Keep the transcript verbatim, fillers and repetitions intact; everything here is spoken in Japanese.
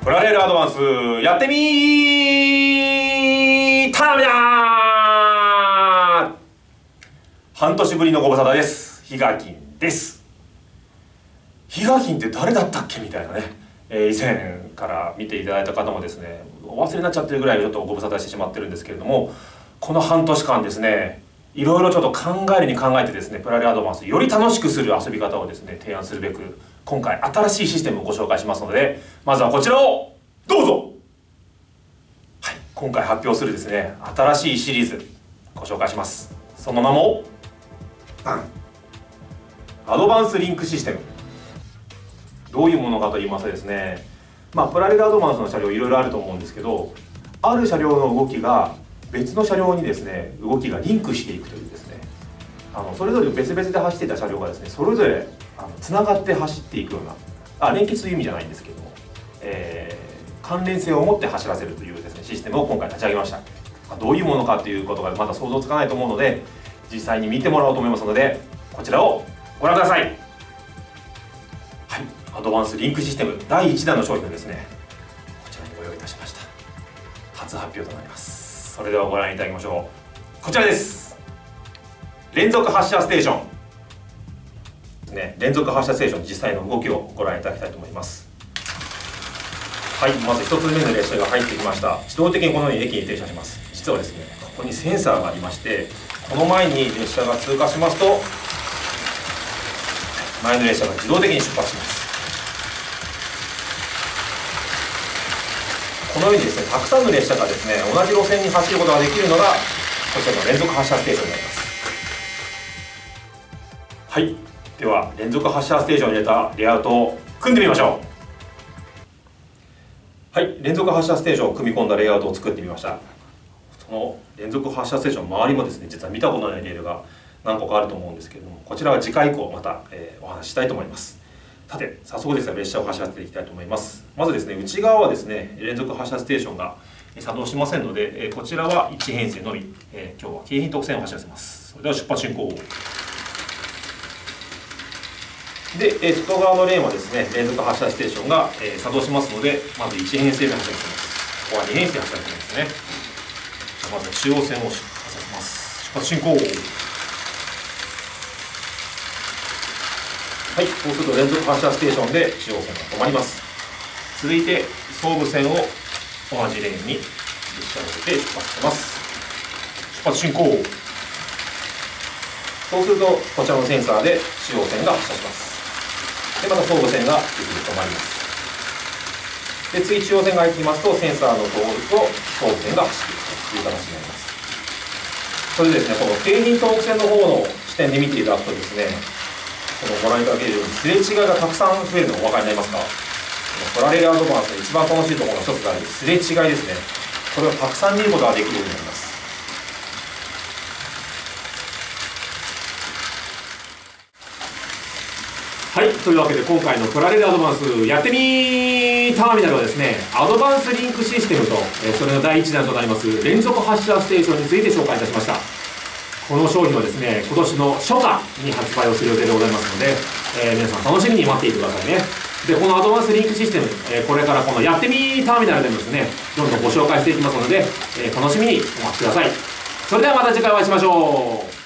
プラレールアドバンスやってみーターミナー。半年ぶりのご無沙汰です。ヒガキンです。ヒガキンって誰だったっけみたいなね、えー、以前から見ていただいた方もですね、お忘れになっちゃってるぐらいちょっとご無沙汰してしまってるんですけれども、この半年間ですね、いろいろちょっと考えるに考えてですね、プラレールアドバンスより楽しくする遊び方をですね提案するべく、今回新しいシステムをご紹介しますので、まずはこちらをどうぞ。はい、今回発表するですね新しいシリーズご紹介します。その名もバンアドバンスリンクシステム。どういうものかと言いますとですね、まあプラレールアドバンスの車両いろいろあると思うんですけど、ある車両の動きが別の車両にですね動きがリンクしていくというですね、あのそれぞれ別々で走っていた車両がですねそれぞれあのつながって走っていくような、あ連結という意味じゃないんですけども、えー、関連性を持って走らせるというですねシステムを今回立ち上げました。どういうものかということがまだ想像つかないと思うので、実際に見てもらおうと思いますので、こちらをご覧ください。はい、アドバンスリンクシステムだいいちだんの商品をですねこちらにご用意いたしました。初発表となります。それではご覧いただきましょう。こちらです。連続発射ステーションですね。連続発射ステーション実際の動きをご覧いただきたいと思います。はい、まずひとつめの列車が入ってきました。自動的にこのように駅に停車します。実はですねここにセンサーがありまして、この前に列車が通過しますと前の列車が自動的に出発します。このようにですねたくさんの列車がですね同じ路線に走ることができるのがこちらの連続発射ステーションになります。はい、では連続発射ステーションを入れたレイアウトを組んでみましょう。はい、連続発射ステーションを組み込んだレイアウトを作ってみました。その連続発射ステーションの周りもですね実は見たことないレールが何個かあると思うんですけれども、こちらは次回以降また、えー、お話ししたいと思います。さて早速ですが列車を走らせていきたいと思います。まずですね内側はですね連続発射ステーションが作動しませんので、えー、こちらはいち編成のみ、えー、今日は京浜特線を走らせます。それでは出発進行。で、えー、外側のレーンはですね連続発射ステーションが、えー、作動しますので、まずいち編成で走らせます。ここはに編成走らせますね。まず中央線を走らせます。出発進行。はい、そうすると連続発射ステーションで中央線が止まります。続いて総武線を同じレーンに列車を入れて出発します。出発進行。そうするとこちらのセンサーで中央線が発射します。でまた総武線が止まります。で次中央線が入ってきますとセンサーの通ると総武線が走っていくという形になります。それでですねこの京浜東北線の方の視点で見ていただくとですね、このご覧いただけるようにすれ違いがたくさん増えるのがお分かりになりますか。プラレールアドバンスで一番楽しいところの一つがあるすれ違いですね。これをたくさん見ることができるようになります。はい、というわけで今回のプラレールアドバンスやってみーターミナルはですねアドバンスリンクシステムとそれのだいいちだんとなります連続発射ステーションについて紹介いたしました。この商品はですね今年の初夏に発売をする予定でございますので、えー、皆さん楽しみに待っていてくださいね。でこのアドバンスリンクシステム、えー、これからこのやってみーターミナルでもですねどんどんご紹介していきますので、えー、楽しみにお待ちください。それではまた次回お会いしましょう。